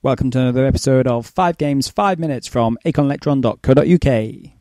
Welcome to another episode of 5 Games, 5 Minutes from acornelectron.co.uk.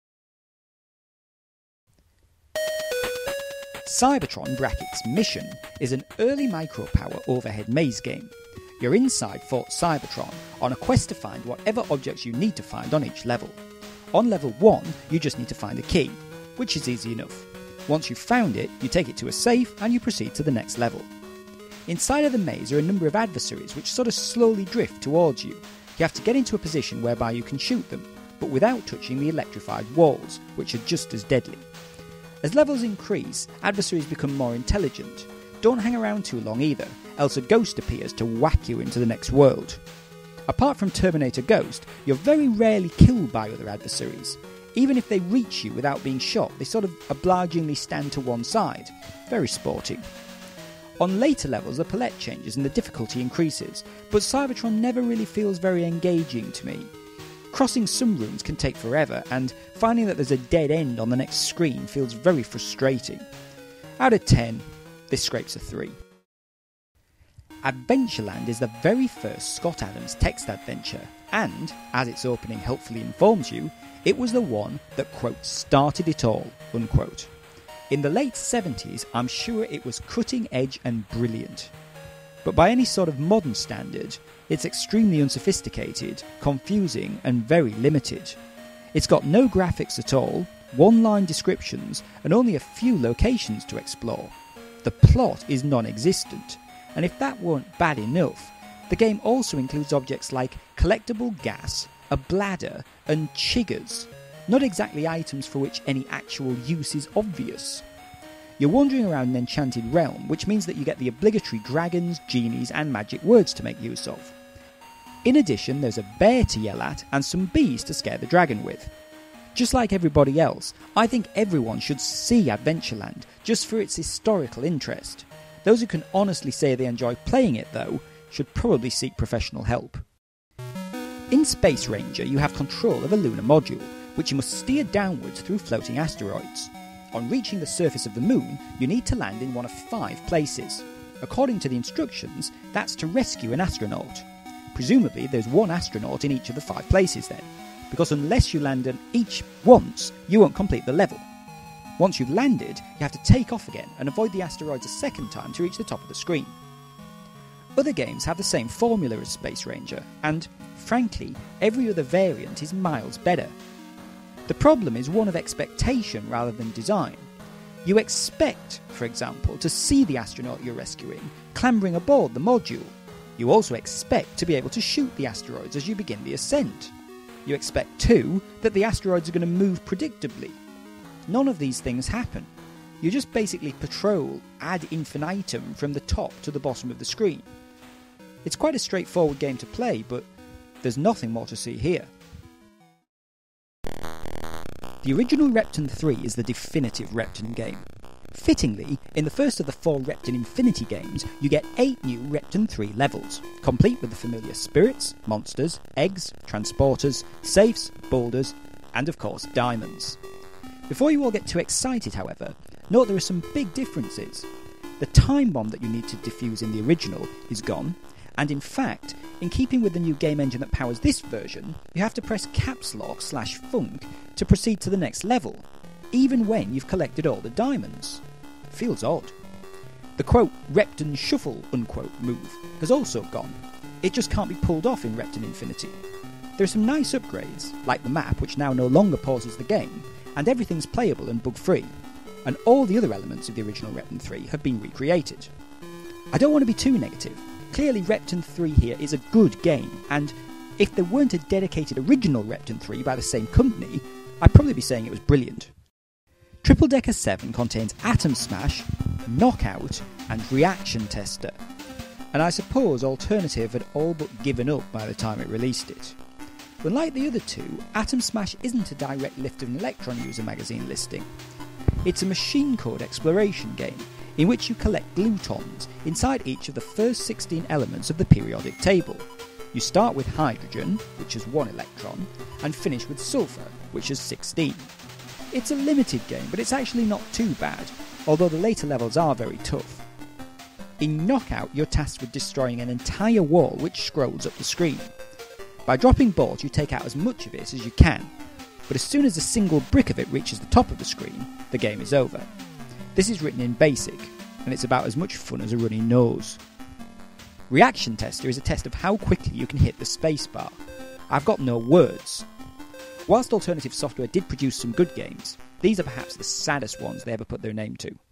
CYBERTRON (Mission) is an early micro-power overhead maze game. You're inside Fort Cybertron on a quest to find whatever objects you need to find on each level. On level 1, you just need to find a key, which is easy enough. Once you've found it, you take it to a safe and you proceed to the next level. Inside of the maze are a number of adversaries which sort of slowly drift towards you. You have to get into a position whereby you can shoot them, but without touching the electrified walls, which are just as deadly. As levels increase, adversaries become more intelligent. Don't hang around too long either, else a ghost appears to whack you into the next world. Apart from Terminator Ghost, you're very rarely killed by other adversaries. Even if they reach you without being shot, they sort of obligingly stand to one side. Very sporty. On later levels, the palette changes and the difficulty increases, but Cybertron never really feels very engaging to me. Crossing some rooms can take forever, and finding that there's a dead end on the next screen feels very frustrating. Out of 10, this scrapes a 3. Adventureland is the very first Scott Adams text adventure, and, as its opening helpfully informs you, it was the one that, quote, started it all, unquote. In the late 70s, I'm sure it was cutting edge and brilliant. But by any sort of modern standard, it's extremely unsophisticated, confusing and very limited. It's got no graphics at all, one-line descriptions and only a few locations to explore. The plot is non-existent, and if that weren't bad enough, the game also includes objects like collectible gas, a bladder and chiggers. Not exactly items for which any actual use is obvious. You're wandering around an enchanted realm, which means that you get the obligatory dragons, genies and magic words to make use of. In addition, there's a bear to yell at and some bees to scare the dragon with. Just like everybody else, I think everyone should see Adventureland, just for its historical interest. Those who can honestly say they enjoy playing it, though, should probably seek professional help. In Space Ranger, you have control of a lunar module, which you must steer downwards through floating asteroids. On reaching the surface of the moon, you need to land in one of 5 places. According to the instructions, that's to rescue an astronaut. Presumably there's one astronaut in each of the 5 places then, because unless you land on each once, you won't complete the level. Once you've landed, you have to take off again and avoid the asteroids a second time to reach the top of the screen. Other games have the same formula as Space Ranger, and, frankly, every other variant is miles better. The problem is one of expectation rather than design. You expect, for example, to see the astronaut you're rescuing clambering aboard the module. You also expect to be able to shoot the asteroids as you begin the ascent. You expect, too, that the asteroids are going to move predictably. None of these things happen. You just basically patrol ad infinitum from the top to the bottom of the screen. It's quite a straightforward game to play, but there's nothing more to see here. The original Repton 3 is the definitive Repton game. Fittingly, in the first of the 4 Repton Infinity games, you get 8 new Repton 3 levels, complete with the familiar spirits, monsters, eggs, transporters, safes, boulders, and of course diamonds. Before you all get too excited, however, note there are some big differences. The time bomb that you need to defuse in the original is gone, and in fact, in keeping with the new game engine that powers this version, you have to press caps lock /funk to proceed to the next level, even when you've collected all the diamonds. Feels odd. The quote, Repton Shuffle, unquote, move has also gone. It just can't be pulled off in Repton Infinity. There are some nice upgrades, like the map which now no longer pauses the game, and everything's playable and bug-free, and all the other elements of the original Repton 3 have been recreated. I don't want to be too negative. Clearly Repton 3 here is a good game, and if there weren't a dedicated original Repton 3 by the same company, I'd probably be saying it was brilliant. Triple Decker 7 contains Atom Smash, Knockout and Reaction Tester, and I suppose Alternative had all but given up by the time it released it. Unlike the other 2, Atom Smash isn't a direct lift of an Electron user magazine listing. It's a machine code exploration game, in which you collect glutons inside each of the first 16 elements of the periodic table. You start with hydrogen, which has 1 electron, and finish with sulfur, which has 16. It's a limited game, but it's actually not too bad, although the later levels are very tough. In Knockout, you're tasked with destroying an entire wall which scrolls up the screen. By dropping balls, you take out as much of it as you can, but as soon as a single brick of it reaches the top of the screen, the game is over. This is written in BASIC, and it's about as much fun as a runny nose. Reaction Tester is a test of how quickly you can hit the spacebar. I've got no words. Whilst Alternative Software did produce some good games, these are perhaps the saddest ones they ever put their name to.